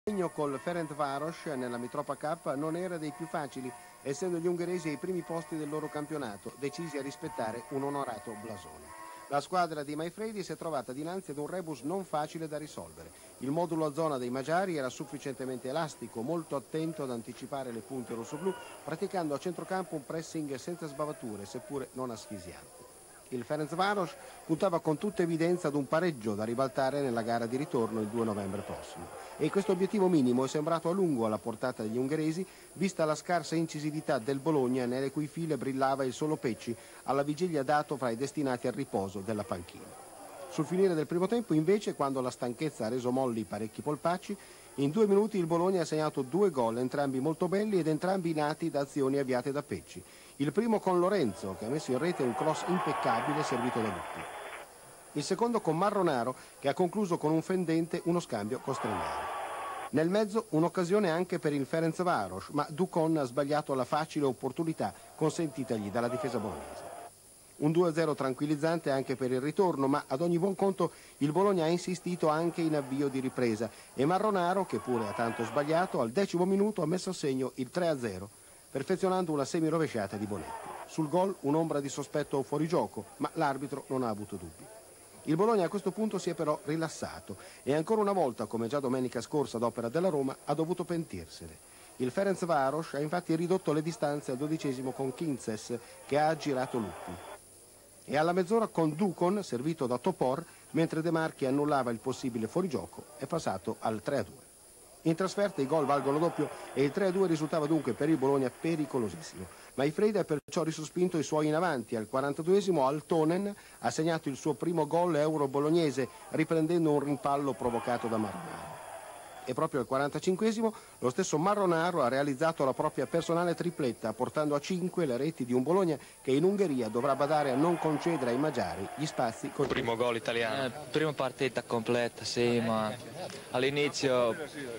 L'impegno col Ferencváros nella Mitropa Cup non era dei più facili, essendo gli ungheresi ai primi posti del loro campionato, decisi a rispettare un onorato blasone. La squadra di Maifredi si è trovata dinanzi ad un rebus non facile da risolvere. Il modulo a zona dei Magiari era sufficientemente elastico, molto attento ad anticipare le punte rossoblù, praticando a centrocampo un pressing senza sbavature, seppure non asfisiante. Il Ferencváros puntava con tutta evidenza ad un pareggio da ribaltare nella gara di ritorno il 2 novembre prossimo. E questo obiettivo minimo è sembrato a lungo alla portata degli ungheresi, vista la scarsa incisività del Bologna, nelle cui file brillava il solo Pecci, alla vigilia dato fra i destinati al riposo della panchina. Sul finire del primo tempo, invece, quando la stanchezza ha reso molli parecchi polpacci, in 2 minuti il Bologna ha segnato 2 gol, entrambi molto belli ed entrambi nati da azioni avviate da Pecci. Il primo con Lorenzo, che ha messo in rete un cross impeccabile servito da Luppi. Il secondo con Marronaro, che ha concluso con un fendente uno scambio con Stranieri. Nel mezzo un'occasione anche per il Ferencváros, ma Ducon ha sbagliato la facile opportunità consentitagli dalla difesa bolognese. Un 2-0 tranquillizzante anche per il ritorno, ma ad ogni buon conto il Bologna ha insistito anche in avvio di ripresa e Marronaro, che pure ha tanto sbagliato, al 10° minuto ha messo a segno il 3-0, perfezionando una semirovesciata di Bonetti. Sul gol un'ombra di sospetto fuorigioco, ma l'arbitro non ha avuto dubbi. Il Bologna a questo punto si è però rilassato e ancora una volta, come già domenica scorsa ad opera della Roma, ha dovuto pentirsene. Il Ferencváros ha infatti ridotto le distanze al 12° con Kintzes, che ha aggirato Luppi. E alla mezz'ora con Ducon, servito da Topor, mentre De Marchi annullava il possibile fuorigioco, è passato al 3-2. In trasferta i gol valgono doppio e il 3-2 risultava dunque per il Bologna pericolosissimo. Maifredi ha perciò risospinto i suoi in avanti. Al 42° Altonen ha segnato il suo primo gol euro-bolognese, riprendendo un rimpallo provocato da Marronaro. E proprio al 45° lo stesso Marronaro ha realizzato la propria personale tripletta, portando a 5 le reti di un Bologna che in Ungheria dovrà badare a non concedere ai magiari gli spazi con... Primo gol italiano. Prima partita completa, sì, ma all'inizio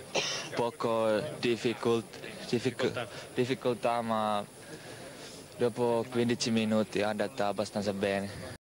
poco difficoltà, ma dopo 15 minuti è andata abbastanza bene.